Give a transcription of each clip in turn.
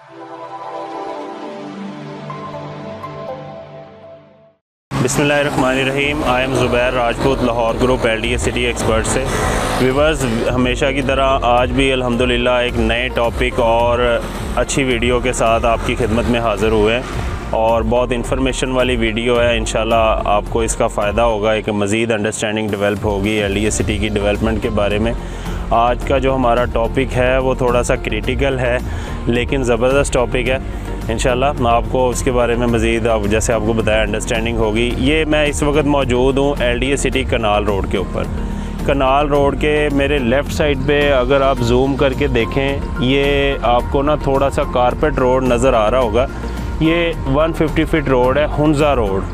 बिस्मिल्लाहिर्रहमानिर्रहीम। I am Zubair Rajput, Lahore group LDA city expert से। Viewers, हमेशा की तरह आज भी अल्हम्दुलिल्लाह एक नए टॉपिक और अच्छी वीडियो के साथ आपकी खिदमत में हाज़िर हुए हैं और बहुत इन्फॉर्मेशन वाली वीडियो है। इंशाल्लाह आपको इसका फ़ायदा होगा, एक मज़ीद अंडरस्टैंडिंग डेवलप होगी LDA सिटी की डेवलपमेंट के बारे में। आज का जो हमारा टॉपिक है वो थोड़ा सा क्रिटिकल है लेकिन ज़बरदस्त टॉपिक है। इंशाल्लाह मैं आपको उसके बारे में मज़ीद जैसे आपको बताया अंडरस्टैंडिंग होगी। ये मैं इस वक्त मौजूद हूँ LDA सिटी कनाल रोड के ऊपर। कनाल रोड के मेरे लेफ़्ट साइड पे अगर आप जूम करके देखें, ये आपको ना थोड़ा सा कारपेट रोड नज़र आ रहा होगा। ये 150 फीट रोड है, हुंजा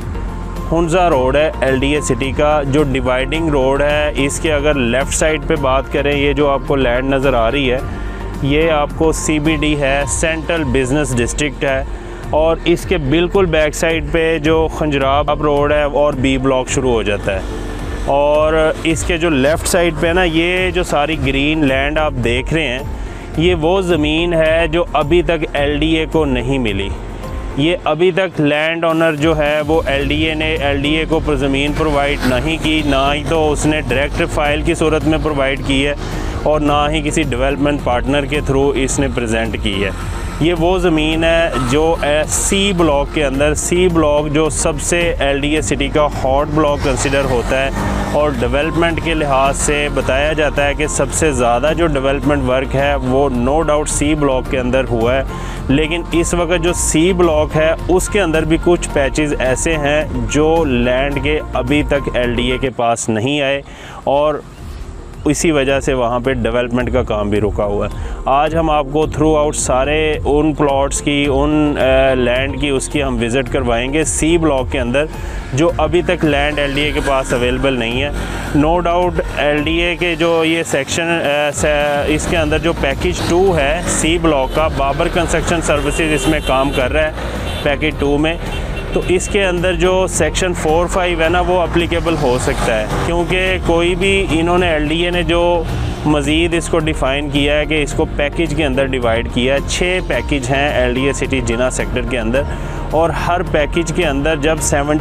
रोड है LDA सिटी का जो डिवाइडिंग रोड है। इसके अगर लेफ़्ट साइड पे बात करें, ये जो आपको लैंड नज़र आ रही है ये आपको CBD है, सेंट्रल बिज़नेस डिस्ट्रिक्ट है। और इसके बिल्कुल बैक साइड पे जो खंजराब रोड है और B ब्लॉक शुरू हो जाता है। और इसके जो लेफ़्ट साइड पे ना, ये जो सारी ग्रीन लैंड आप देख रहे हैं, ये वो ज़मीन है जो अभी तक LDA को नहीं मिली। ये अभी तक लैंड ओनर जो है वो LDA ने LDA को ज़मीन प्रोवाइड नहीं की, ना ही तो उसने डायरेक्ट फ़ाइल की सूरत में प्रोवाइड की है और ना ही किसी डेवलपमेंट पार्टनर के थ्रू इसने प्रेजेंट की है। ये वो ज़मीन है जो C ब्लॉक के अंदर, C ब्लॉक जो सबसे LDA सिटी का हॉट ब्लॉक कंसिडर होता है और डेवलपमेंट के लिहाज से बताया जाता है कि सबसे ज़्यादा जो डेवलपमेंट वर्क है वो नो डाउट C ब्लॉक के अंदर हुआ है। लेकिन इस वक्त जो C ब्लॉक है उसके अंदर भी कुछ पैचेस ऐसे हैं जो लैंड के अभी तक LDA के पास नहीं आए और इसी वजह से वहाँ पे डेवलपमेंट का काम भी रुका हुआ है। आज हम आपको थ्रू आउट सारे उन प्लॉट्स की, उन लैंड की, उसकी हम विज़िट करवाएंगे C ब्लॉक के अंदर जो अभी तक लैंड LDA के पास अवेलेबल नहीं है। नो डाउट LDA के जो ये सेक्शन इसके अंदर जो पैकेज 2 है C ब्लॉक का, बाबर कंस्ट्रक्शन सर्विसेज इसमें काम कर रहा है पैकेज 2 में। तो इसके अंदर जो सेक्शन 4-5 है ना वो अप्लीकेबल हो सकता है, क्योंकि कोई भी इन्होंने LDA ने जो मज़ीद इसको डिफ़ाइन किया है कि इसको पैकेज के अंदर डिवाइड किया है। 6 पैकेज हैं LDA सिटी जिना सेक्टर के अंदर और हर पैकेज के अंदर जब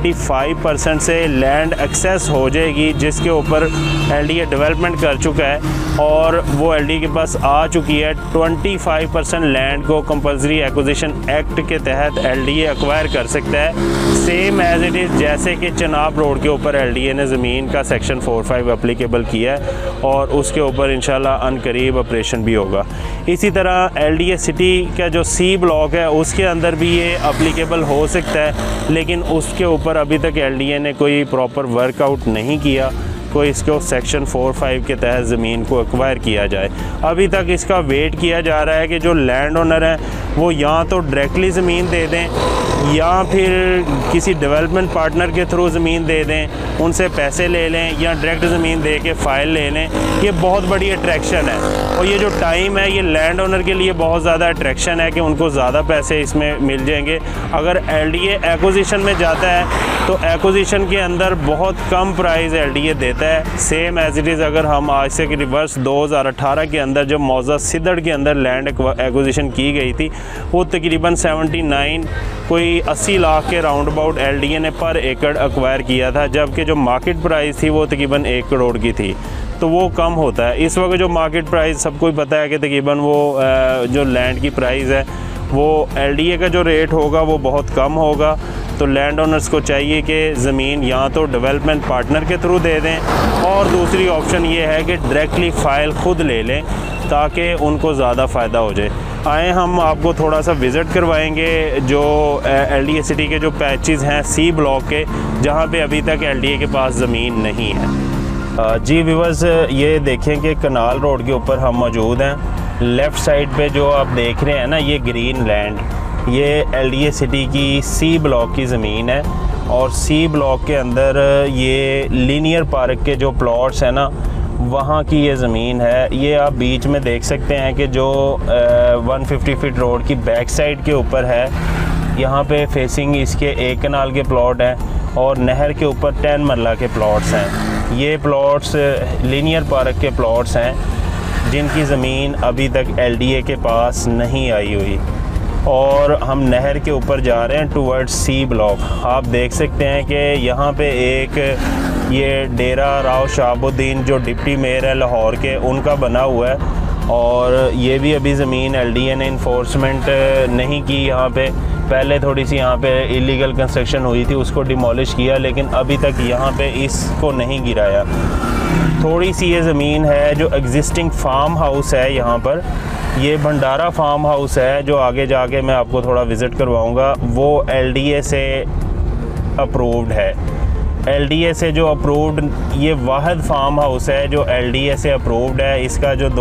75% से लैंड एक्सेस हो जाएगी जिसके ऊपर LDA डेवलपमेंट कर चुका है और वो LDA के पास आ चुकी है, 25% लैंड को कंपल्सरी एक्विजिशन एक्ट के तहत LDA एक्वायर कर सकता है, सेम एज इट इज़ जैसे कि चनाब रोड के ऊपर LDA ने ज़मीन का सेक्शन 4-5 अप्लीकेबल किया है और उसके ऊपर इंशाल्लाह अनकरीब ऑपरेशन भी होगा। इसी तरह LDA सिटी का जो C ब्लॉक है उसके अंदर भी ये अप्लीकेबल हो सकता है, लेकिन उसके ऊपर अभी तक LDA ने कोई प्रॉपर वर्कआउट नहीं किया, कोई इसको सेक्शन 4-5 के तहत ज़मीन को एक्वायर किया जाए। अभी तक इसका वेट किया जा रहा है कि जो लैंड ओनर हैं वो या तो डायरेक्टली ज़मीन दे दें या फिर किसी डेवलपमेंट पार्टनर के थ्रू ज़मीन दे दें, उनसे पैसे ले लें या डायरेक्ट ज़मीन दे के फ़ाइल ले लें। ये बहुत बड़ी अट्रैक्शन है और ये जो टाइम है ये लैंड ओनर के लिए बहुत ज़्यादा अट्रैक्शन है कि उनको ज़्यादा पैसे इसमें मिल जाएंगे। अगर LDA एक्विजिशन में जाता है तो एक्विजिशन के अंदर बहुत कम प्राइस LDA देता है, सेम एज इट इज़। अगर हम आज से रिवर्स 2018 के अंदर जब मौजा सिद्दड़ के अंदर लैंड एक्विजिशन की गई थी वो तकरीबन 79 कोई 80 लाख के राउंड अबाउट LDA ने पर एकड़ एक्वायर किया था, जबकि जो मार्केट प्राइस थी वो तकरीबन 1 करोड़ की थी। तो वो कम होता है। इस वक्त जो मार्केट प्राइस सबको ही पता है कि तकरीबन वो जो लैंड की प्राइस है वो LDA का जो रेट होगा वो बहुत कम होगा। तो लैंड ओनर्स को चाहिए कि ज़मीन या तो डेवलपमेंट पार्टनर के थ्रू दे दें और दूसरी ऑप्शन ये है कि डायरेक्टली फ़ाइल ख़ुद ले लें ताकि उनको ज़्यादा फ़ायदा हो जाए। आए हम आपको थोड़ा सा विज़िट करवाएंगे जो LDA सिटी के जो पैचेस हैं C ब्लॉक के, जहाँ पे अभी तक LDA के पास ज़मीन नहीं है। जी व्यूअर्स, ये देखें कि कनाल रोड के ऊपर हम मौजूद हैं। लेफ़्ट साइड पे जो आप देख रहे हैं ना, ये ग्रीन लैंड, ये LDA सिटी की C ब्लॉक की ज़मीन है और C ब्लॉक के अंदर ये लीनियर पार्क के जो प्लॉट्स हैं ना वहाँ की ये ज़मीन है। ये आप बीच में देख सकते हैं कि जो 150 फीट रोड की बैक साइड के ऊपर है, यहाँ पे फेसिंग इसके 1 कनाल के प्लॉट हैं और नहर के ऊपर 10 मरला के प्लॉट्स हैं। ये प्लॉट्स लीनियर पार्क के प्लॉट्स हैं जिनकी ज़मीन अभी तक LDA के पास नहीं आई हुई। और हम नहर के ऊपर जा रहे हैं टुवर्ड्स सी ब्लॉक। आप देख सकते हैं कि यहाँ पे एक ये डेरा राव शहाबुद्दीन जो डिप्टी मेयर है लाहौर के, उनका बना हुआ है। और ये भी अभी ज़मीन LDA ने इन्फोर्समेंट नहीं की। यहाँ पे पहले थोड़ी सी यहाँ पे इलीगल कंस्ट्रक्शन हुई थी, उसको डिमोलिश किया, लेकिन अभी तक यहाँ पे इसको नहीं गिराया। थोड़ी सी ये ज़मीन है जो एग्जिस्टिंग फार्म हाउस है, यहाँ पर ये भंडारा फार्म हाउस है जो आगे जाके मैं आपको थोड़ा विज़िट करवाऊँगा। वो LDA से अप्रूव्ड है। LDA से जो अप्रूव्ड ये वाहिद फार्म हाउस है जो LDA से अप्रूव्ड है। इसका जो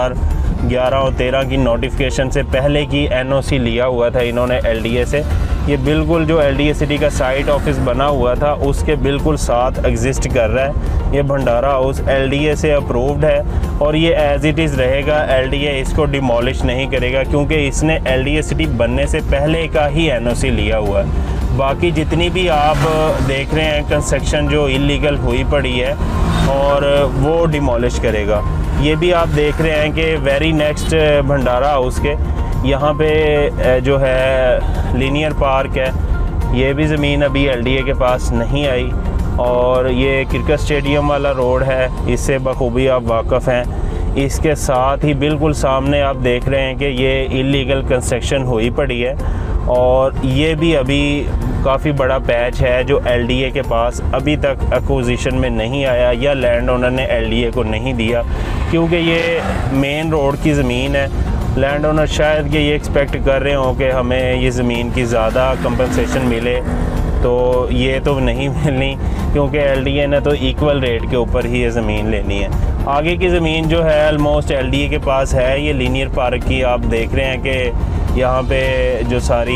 2011 और 13 की नोटिफिकेशन से पहले की NOC लिया हुआ था इन्होंने LDA से। ये बिल्कुल जो LDA सिटी का साइट ऑफिस बना हुआ था उसके बिल्कुल साथ एग्जिस्ट कर रहा है। ये भंडारा हाउस LDA से अप्रूव्ड है और ये एज इट इज़ रहेगा। LDA इसको डिमोलिश नहीं करेगा क्योंकि इसने LDA सिटी बनने से पहले का ही NOC लिया हुआ है। बाकी जितनी भी आप देख रहे हैं कंस्ट्रक्शन जो इलीगल हुई पड़ी है और वो डिमोलिश करेगा। ये भी आप देख रहे हैं कि वेरी नेक्स्ट भंडारा हाउस के यहाँ पे जो है लीनियर पार्क है। ये भी ज़मीन अभी LDA के पास नहीं आई। और ये क्रिकेट स्टेडियम वाला रोड है, इससे बखूबी आप वाकिफ़ हैं। इसके साथ ही बिल्कुल सामने आप देख रहे हैं कि ये इलीगल कंस्ट्रक्शन हुई पड़ी है। और ये भी अभी काफ़ी बड़ा पैच है जो LDA के पास अभी तक एक्विजिशन में नहीं आया या लैंड ओनर ने LDA को नहीं दिया, क्योंकि ये मेन रोड की ज़मीन है। लैंड ओनर शायद कि ये एक्सपेक्ट कर रहे हों कि हमें ये ज़मीन की ज़्यादा कंपनसेशन मिले, तो ये तो नहीं मिलनी क्योंकि LDA ने तो इक्वल रेट के ऊपर ही ये ज़मीन लेनी है। आगे की ज़मीन जो है ऑलमोस्ट LDA के पास है। ये लीनियर पार्क की आप देख रहे हैं कि यहाँ पे जो सारी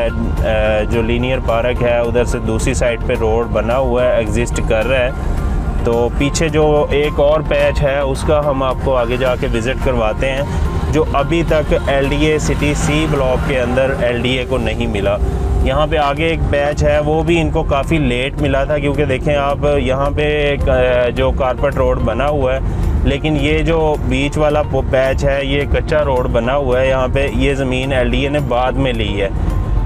है जो लीनियर पार्क है उधर से दूसरी साइड पे रोड बना हुआ है, एग्जिस्ट कर रहा है। तो पीछे जो एक और पैच है उसका हम आपको आगे जाके विज़िट करवाते हैं, जो अभी तक LDA सिटी सी ब्लॉक के अंदर LDA को नहीं मिला। यहाँ पे आगे एक पैच है, वो भी इनको काफ़ी लेट मिला था, क्योंकि देखें आप यहाँ पे जो कारपेट रोड बना हुआ है, लेकिन ये जो बीच वाला पैच है ये कच्चा रोड बना हुआ है। यहाँ पे ये ज़मीन LDA ने बाद में ली है।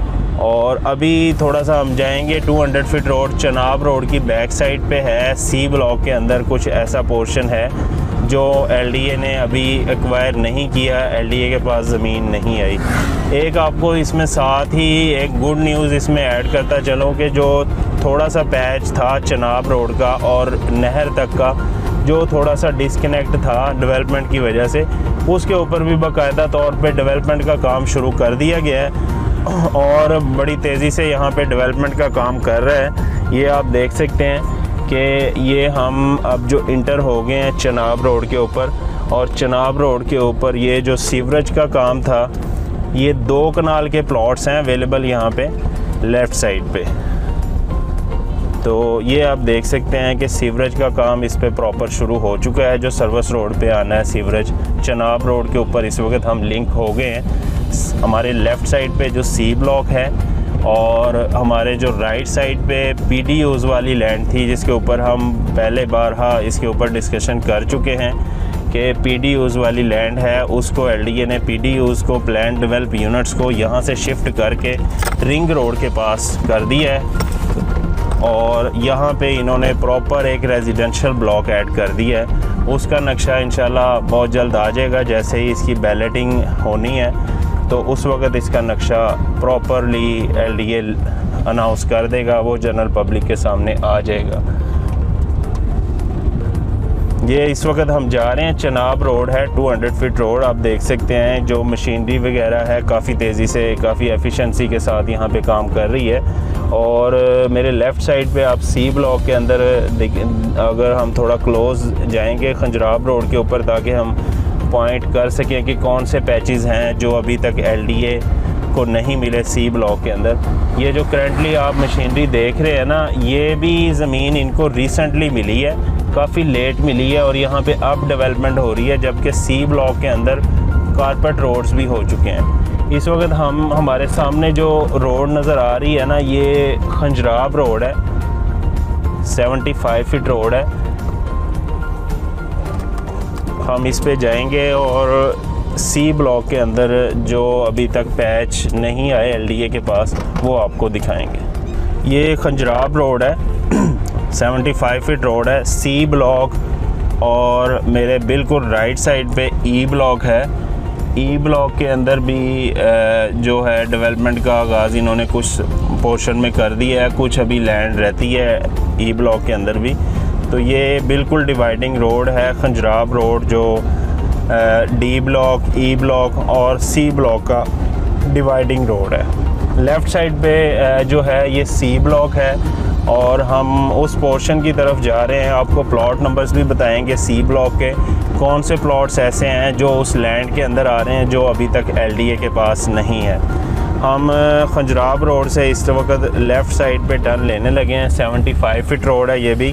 और अभी थोड़ा सा हम जाएंगे 200 फीट रोड चनाब रोड की बैक साइड पे है। सी ब्लॉक के अंदर कुछ ऐसा पोर्शन है जो LDA ने अभी एक्वायर नहीं किया, LDA के पास ज़मीन नहीं आई। एक आपको इसमें साथ ही एक गुड न्यूज़ इसमें ऐड करता चलो कि जो थोड़ा सा पैच था चनाब रोड का और नहर तक का, जो थोड़ा सा डिस्कनेक्ट था डेवलपमेंट की वजह से, उसके ऊपर भी बाकायदा तौर पे डेवलपमेंट का काम शुरू कर दिया गया है और बड़ी तेज़ी से यहाँ पे डेवलपमेंट का काम कर रहा है। ये आप देख सकते हैं कि ये हम अब जो इंटर हो गए हैं चनाब रोड के ऊपर, और चनाब रोड के ऊपर ये जो सीवरेज का काम था, ये 2 कनाल के प्लॉट्स हैं अवेलेबल यहाँ पे लेफ़्ट साइड पे। तो ये आप देख सकते हैं कि सीवरेज का काम इस पे प्रॉपर शुरू हो चुका है। जो सर्विस रोड पे आना है सीवरेज चनाब रोड के ऊपर इस वक्त हम लिंक हो गए हैं। हमारे लेफ़्ट साइड पे जो सी ब्लॉक है और हमारे जो राइट साइड पे PDUs वाली लैंड थी, जिसके ऊपर हम पहले बार इसके ऊपर डिस्कशन कर चुके हैं कि PDUs वाली लैंड है, उसको LDA ने PDUs को प्लान डेवलप यूनिट्स को यहाँ से शिफ्ट करके रिंग रोड के पास कर दिया है। और यहाँ पे इन्होंने प्रॉपर एक रेजिडेंशियल ब्लॉक ऐड कर दिया है। उसका नक्शा इंशाल्लाह बहुत जल्द आ जाएगा। जैसे ही इसकी बैलेटिंग होनी है तो उस वक्त इसका नक्शा प्रॉपरली LDA अनाउंस कर देगा, वो जनरल पब्लिक के सामने आ जाएगा। ये इस वक्त हम जा रहे हैं चनाब रोड है, 200 फीट रोड। आप देख सकते हैं जो मशीनरी वगैरह है काफ़ी तेज़ी से, काफ़ी एफिशिएंसी के साथ यहाँ पे काम कर रही है। और मेरे लेफ़्ट साइड पे आप सी ब्लॉक के अंदर अगर हम थोड़ा क्लोज़ जाएंगे खंजराब रोड के ऊपर, ताकि हम पॉइंट कर सकें कि कौन से पैचेस हैं जो अभी तक LDA को नहीं मिले सी ब्लॉक के अंदर। ये जो करंटली आप मशीनरी देख रहे हैं ना, ये भी ज़मीन इनको रिसेंटली मिली है, काफ़ी लेट मिली है और यहाँ पे अब डेवलपमेंट हो रही है, जबकि सी ब्लॉक के अंदर कारपेट रोड्स भी हो चुके हैं। इस वक्त हमारे सामने जो रोड नज़र आ रही है ना, ये खंजराब रोड है, 75 फीट रोड है। हम इस पे जाएंगे और सी ब्लॉक के अंदर जो अभी तक पैच नहीं आए LDA के पास, वो आपको दिखाएंगे। ये खंजराब रोड है 75 फीट रोड है, सी ब्लॉक, और मेरे बिल्कुल राइट साइड पे ई ब्लॉक है। ई ब्लॉक के अंदर भी जो है डेवलपमेंट का आगाज़ इन्होंने कुछ पोर्शन में कर दिया है, कुछ अभी लैंड रहती है ई ब्लॉक के अंदर भी। तो ये बिल्कुल डिवाइडिंग रोड है खंजराब रोड, जो डी ब्लॉक, ई ब्लॉक और सी ब्लॉक का डिवाइडिंग रोड है। लेफ़्ट साइड पे जो है ये सी ब्लॉक है और हम उस पोर्शन की तरफ जा रहे हैं। आपको प्लॉट नंबर्स भी बताएंगे सी ब्लॉक के, कौन से प्लॉट्स ऐसे हैं जो उस लैंड के अंदर आ रहे हैं जो अभी तक LDA के पास नहीं है। हम खंजराब रोड से इस वक्त लेफ़्ट साइड पे टर्न लेने लगे हैं। 75 फीट रोड है ये भी।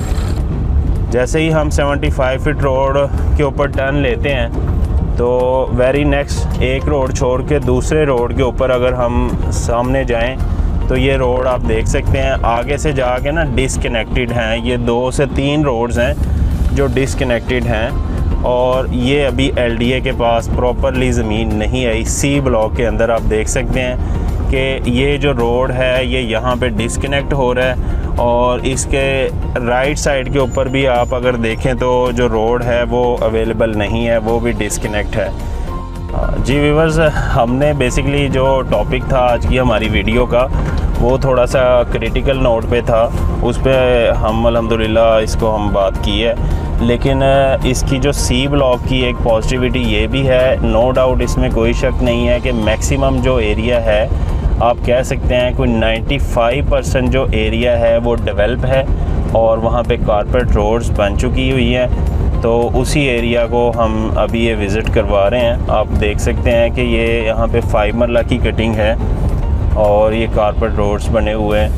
जैसे ही हम 75 फीट रोड के ऊपर टर्न लेते हैं तो वेरी नेक्स्ट एक रोड छोड़ के दूसरे रोड के ऊपर अगर हम सामने जाएं तो ये रोड आप देख सकते हैं आगे से जाके ना डिसकनेक्टेड हैं। ये 2 से 3 रोड्स हैं जो डिसकनेक्टेड हैं और ये अभी LDA के पास प्रॉपरली ज़मीन नहीं आई। सी ब्लॉक के अंदर आप देख सकते हैं कि ये जो रोड है ये यहाँ पे डिसकनेक्ट हो रहा है और इसके राइट साइड के ऊपर भी आप अगर देखें तो जो रोड है वो अवेलेबल नहीं है, वो भी डिसकनेक्ट है। जी व्यूअर्स, हमने बेसिकली जो टॉपिक था आज की हमारी वीडियो का वो थोड़ा सा क्रिटिकल नोट पे था, उस पर हम अल्हम्दुलिल्लाह इसको हम बात की है। लेकिन इसकी जो सी ब्लॉक की एक पॉजिटिविटी ये भी है, नो डाउट इसमें कोई शक नहीं है कि मैक्सिमम जो एरिया है आप कह सकते हैं कोई 95% जो एरिया है वो डेवलप है और वहाँ पे कारपेट रोड्स बन चुकी हुई हैं। तो उसी एरिया को हम अभी ये विज़िट करवा रहे हैं। आप देख सकते हैं कि ये यहाँ पे 5 मरला की कटिंग है और ये कारपेट रोड्स बने हुए हैं।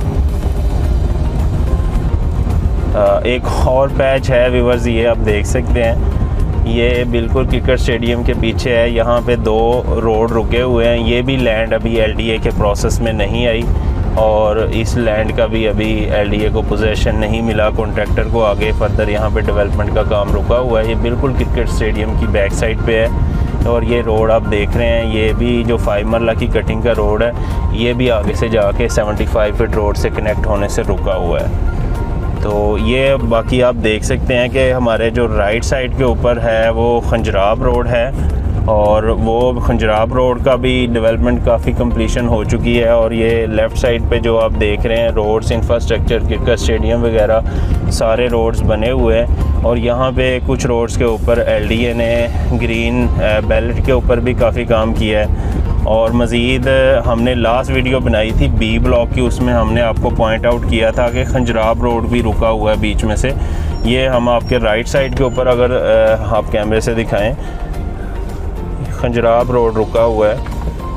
एक और पैच है व्यूअर्स, ये आप देख सकते हैं, ये बिल्कुल क्रिकेट स्टेडियम के पीछे है। यहाँ पे 2 रोड रुके हुए हैं। ये भी लैंड अभी LDA के प्रोसेस में नहीं आई और इस लैंड का भी अभी LDA को पोजेसन नहीं मिला कॉन्ट्रैक्टर को। आगे फर्दर यहाँ पे डेवलपमेंट का काम रुका हुआ है। ये बिल्कुल क्रिकेट स्टेडियम की बैक साइड पे है और ये रोड आप देख रहे हैं, ये भी जो 5 मरला की कटिंग का रोड है, ये भी आगे से जाके 75 फीट रोड से कनेक्ट होने से रुका हुआ है। तो ये बाकी आप देख सकते हैं कि हमारे जो राइट साइड के ऊपर है वो खंजराब रोड है और वो खंजराब रोड का भी डेवलपमेंट काफ़ी कंप्लीशन हो चुकी है। और ये लेफ़्ट साइड पे जो आप देख रहे हैं रोड्स, इंफ्रास्ट्रक्चर, क्रिकेट स्टेडियम वगैरह सारे रोड्स बने हुए हैं। और यहाँ पे कुछ रोड्स के ऊपर LDA ने ग्रीन बेल्ट के ऊपर भी काफ़ी काम किया है। और मज़ीद हमने लास्ट वीडियो बनाई थी B ब्लॉक की, उसमें हमने आपको पॉइंट आउट किया था कि खंजराब रोड भी रुका हुआ है बीच में से। ये हम आपके राइट साइड के ऊपर अगर आप कैमरे से दिखाएं, खंजराब रोड रुका हुआ है।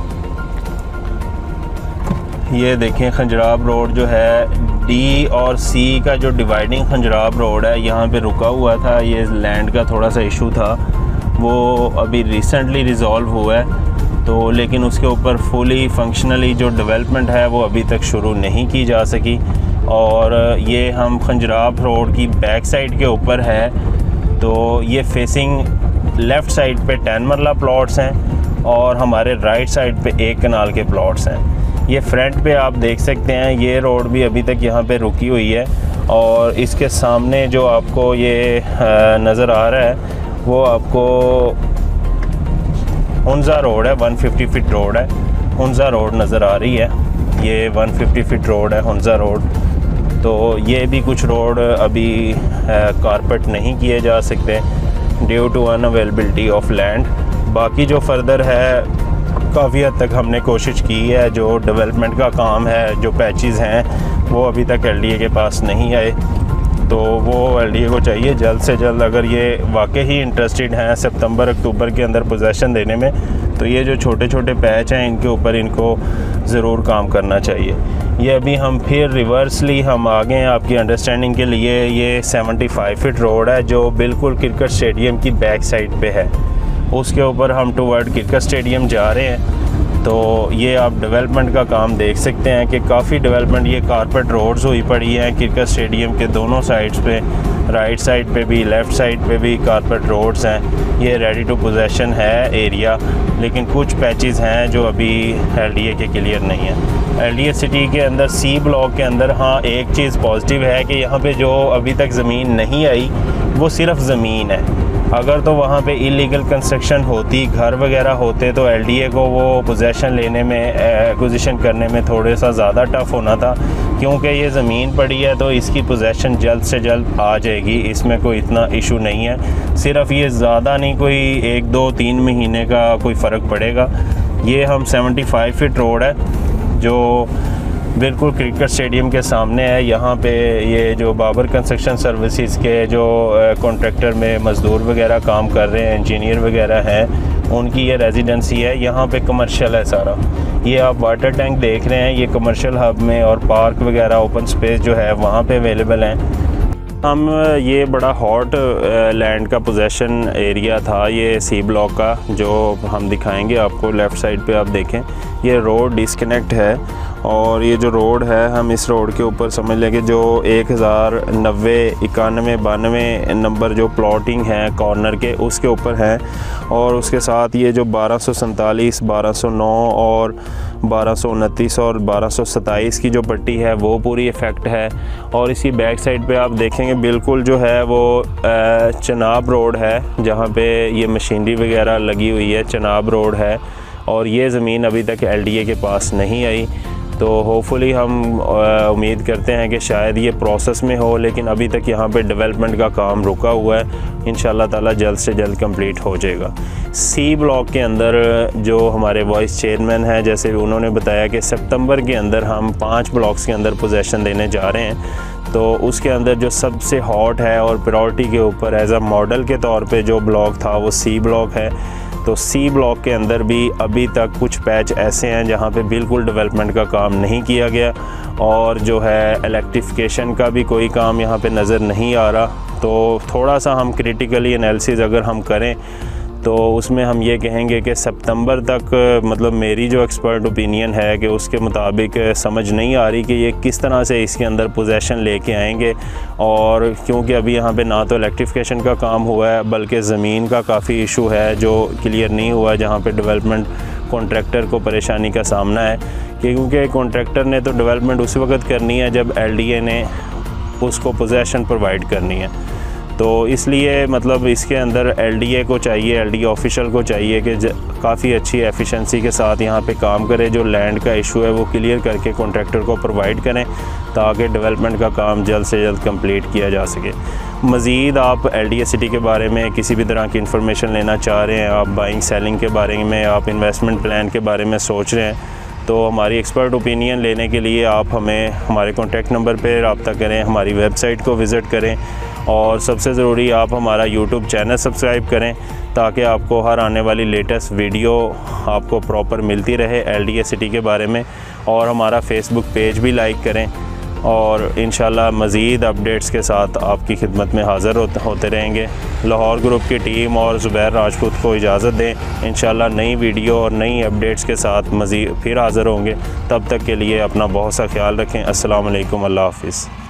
ये देखें खंजराब रोड जो है D और C का जो डिवाइडिंग खंजराब रोड है यहाँ पे रुका हुआ था। ये लैंड का थोड़ा सा इशू था, वो अभी रिसेंटली रिज़ॉल्व हुआ है। तो लेकिन उसके ऊपर फुली फंक्शनली जो डेवलपमेंट है वो अभी तक शुरू नहीं की जा सकी। और ये हम खंजराब रोड की बैक साइड के ऊपर है, तो ये फेसिंग लेफ़्ट साइड पे 10 मरला प्लॉट्स हैं और हमारे राइट साइड पे 1 कनाल के प्लॉट्स हैं। ये फ्रंट पे आप देख सकते हैं, ये रोड भी अभी तक यहाँ पे रुकी हुई है। और इसके सामने जो आपको ये नज़र आ रहा है वो आपको हुंजा रोड है, 150 फीट रोड है, हुंजा रोड नज़र आ रही है। ये 150 फीट रोड है हुंजा रोड। तो ये भी कुछ रोड अभी कारपेट नहीं किए जा सकते due to unavailability of land. बाकी जो फर्दर है काफ़ी हद तक हमने कोशिश की है। जो डेवलपमेंट का काम है, जो पैचेस हैं वो अभी तक LDA के पास नहीं आए, तो वो LDA को चाहिए जल्द से जल्द, अगर ये वाकई ही इंटरेस्टेड हैं सितंबर अक्टूबर के अंदर पोजेसन देने में, तो ये जो छोटे छोटे पैच हैं इनके ऊपर इनको ज़रूर काम करना चाहिए। ये अभी हम फिर रिवर्सली हम आ गए हैं आपकी अंडरस्टैंडिंग के लिए। ये 75 फीट रोड है जो बिल्कुल क्रिकेट स्टेडियम की बैक साइड पे है, उसके ऊपर हम टुवर्ड क्रिकेट स्टेडियम जा रहे हैं। तो ये आप डेवलपमेंट का काम देख सकते हैं कि काफ़ी डेवलपमेंट, ये कारपेट रोड्स हुई पड़ी हैं क्रिकेट स्टेडियम के दोनों साइड्स पे। राइट साइड पे भी लेफ़्ट साइड पे भी कारपेट रोड्स हैं। ये रेडी टू पोजेसन है एरिया, लेकिन कुछ पैचेस हैं जो अभी LDA के क्लियर नहीं है। LDA सिटी के अंदर C ब्लॉक के अंदर हाँ एक चीज़ पॉजिटिव है कि यहाँ पे जो अभी तक ज़मीन नहीं आई वो सिर्फ ज़मीन है। अगर तो वहाँ पे इलीगल कंस्ट्रक्शन होती, घर वगैरह होते, तो LDA को वो पोजेसन लेने में, एक्विजिशन करने में थोड़ा सा ज़्यादा टफ़ होना था। क्योंकि ये ज़मीन पड़ी है तो इसकी पोजेसन जल्द से जल्द आ जाएगी, इसमें कोई इतना इशू नहीं है। सिर्फ ये ज़्यादा नहीं, कोई 1, 2, 3 महीने का कोई फ़र्क पड़ेगा। ये हम 75 फीट रोड है जो बिल्कुल क्रिकेट स्टेडियम के सामने है। यहाँ पे ये जो बाबर कंस्ट्रक्शन सर्विसेज के जो कॉन्ट्रैक्टर में मज़दूर वगैरह काम कर रहे हैं, इंजीनियर वगैरह हैं, उनकी ये रेजिडेंसी है। यहाँ पे कमर्शियल है सारा। ये आप वाटर टैंक देख रहे हैं, ये कमर्शियल हब में, और पार्क वगैरह ओपन स्पेस जो है वहाँ पे अवेलेबल हैं। हम ये बड़ा हॉट लैंड का पोजेसन एरिया था ये C ब्लॉक का, जो हम दिखाएंगे आपको। लेफ़्ट साइड पे आप देखें, ये रोड डिस्कनेक्ट है, और ये जो रोड है, हम इस रोड के ऊपर समझ लें कि जो 1090, 91, 92 नंबर जो प्लॉटिंग है कॉर्नर के, उसके ऊपर है। और उसके साथ ये जो 1247, 1209 और 1229 और 1227 की जो पट्टी है वो पूरी इफ़ेक्ट है। और इसी बैक साइड पे आप देखेंगे बिल्कुल जो है वो चनाब रोड है, जहाँ पे ये मशीनरी वगैरह लगी हुई है, चनाब रोड है। और ये ज़मीन अभी तक LDA के पास नहीं आई, तो होपफुली हम उम्मीद करते हैं कि शायद ये प्रोसेस में हो, लेकिन अभी तक यहाँ पे डेवलपमेंट का काम रुका हुआ है। इंशाल्लाह ताला जल्द से जल्द कंप्लीट हो जाएगा। C ब्लॉक के अंदर जो हमारे वाइस चेयरमैन हैं, जैसे उन्होंने बताया कि सितंबर के अंदर हम 5 ब्लॉक्स के अंदर पोजेसन देने जा रहे हैं। तो उसके अंदर जो सबसे हॉट है और प्रायोरिटी के ऊपर एज अ मॉडल के तौर पे जो ब्लॉक था वो C ब्लॉक है। तो C ब्लॉक के अंदर भी अभी तक कुछ पैच ऐसे हैं जहाँ पे बिल्कुल डेवलपमेंट का काम नहीं किया गया, और जो है इलेक्ट्रिफिकेशन का भी कोई काम यहाँ पे नज़र नहीं आ रहा। तो थोड़ा सा हम क्रिटिकली एनालिसिस अगर हम करें तो उसमें हम ये कहेंगे कि सितंबर तक, मतलब मेरी जो एक्सपर्ट ओपिनियन है कि उसके मुताबिक समझ नहीं आ रही कि ये किस तरह से इसके अंदर पोजेसन लेके आएंगे। और क्योंकि अभी यहाँ पे ना तो इलेक्ट्रिफिकेशन का काम हुआ है, बल्कि ज़मीन का काफ़ी इशू है जो क्लियर नहीं हुआ है, जहाँ पे डेवलपमेंट कॉन्ट्रैक्टर को परेशानी का सामना है। क्योंकि कॉन्ट्रैक्टर ने तो डेवलपमेंट उस वक्त करनी है जब LDA ने उसको पोजेसन प्रोवाइड करनी है। तो इसलिए मतलब इसके अंदर LDA को चाहिए, LDA ऑफिशियल को चाहिए कि काफ़ी अच्छी एफिशिएंसी के साथ यहाँ पे काम करें, जो लैंड का इशू है वो क्लियर करके कॉन्ट्रैक्टर को प्रोवाइड करें, ताकि डेवलपमेंट का काम जल्द से जल्द कंप्लीट किया जा सके। मज़ीद आप LDA सिटी के बारे में किसी भी तरह की इन्फॉर्मेशन लेना चाह रहे हैं, आप बाइंग सेलिंग के बारे में, आप इन्वेस्टमेंट प्लान के बारे में सोच रहे हैं, तो हमारी एक्सपर्ट ओपिनियन लेने के लिए आप हमें हमारे कॉन्टैक्ट नंबर पर रब्ता करें, हमारी वेबसाइट को विज़िट करें, और सबसे ज़रूरी आप हमारा YouTube चैनल सब्सक्राइब करें, ताकि आपको हर आने वाली लेटेस्ट वीडियो आपको प्रॉपर मिलती रहे LDA सिटी के बारे में। और हमारा फेसबुक पेज भी लाइक करें, और इंशाल्लाह मज़ीद अपडेट्स के साथ आपकी खिदमत में हाज़िर होते रहेंगे। लाहौर ग्रुप की टीम और ज़ुबैर राजपूत को इजाज़त दें। इंशाल्लाह नई वीडियो और नई अपडेट्स के साथ मज़ीद फिर हाज़िर होंगे। तब तक के लिए अपना बहुत सा ख्याल रखें। अस्सलाम वालेकुम, अल्लाह हाफ़िज़।